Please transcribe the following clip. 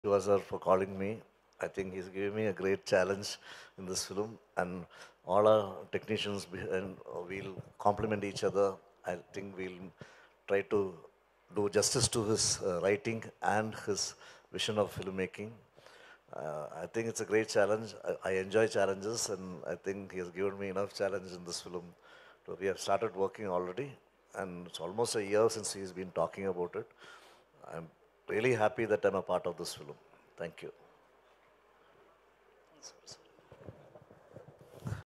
Siva sir for calling me. I think he's giving me a great challenge in this film, and all our technicians and we'll complement each other. I think we'll try to do justice to his writing and his vision of filmmaking. I think it's a great challenge. I enjoy challenges, and I think he has given me enough challenge in this film. So we have started working already, and it's almost a year since he's been talking about it. I'm really happy that I'm a part of this film. Thank you.